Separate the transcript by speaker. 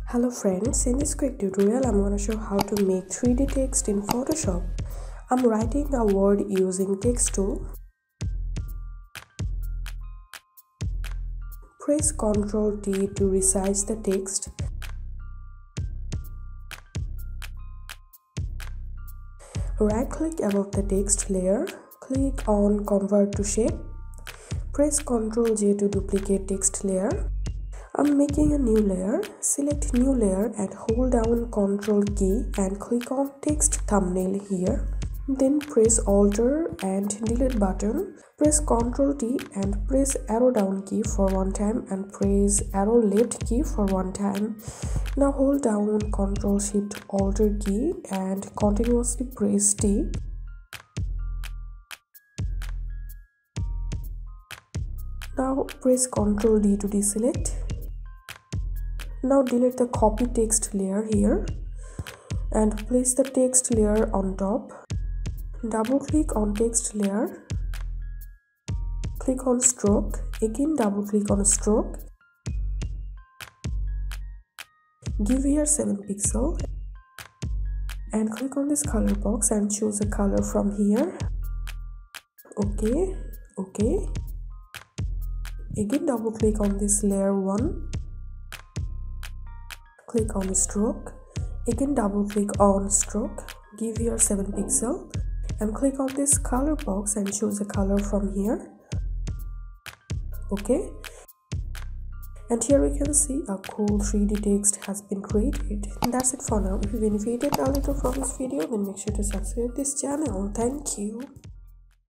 Speaker 1: Hello friends, in this quick tutorial I'm going to show how to make 3D text in Photoshop. I'm writing a word using text tool. Press Ctrl T to resize the text. Right click above the text layer, click on Convert to Shape. Press Ctrl J to duplicate text layer. I'm making a new layer. Select new layer and hold down Ctrl key and click on text thumbnail here. Then press Alt and delete button. Press Ctrl T and press arrow down key for one time and press arrow left key for one time. Now hold down Ctrl Shift Alt key and continuously press T. Now press Ctrl D to deselect. Now delete the copy text layer here and place the text layer on top. Double click on text layer. Click on stroke. Again double click on stroke. Give here 7 pixels and click on this color box and choose a color from here. Okay. Again double click on this layer 1. Click on stroke. Again double click on stroke. Give here 7 pixels and click on this color box and choose a color from here. Okay. And here we can see a cool 3D text has been created. And that's it for now. If you benefited a little from this video, then make sure to subscribe this channel. Thank you.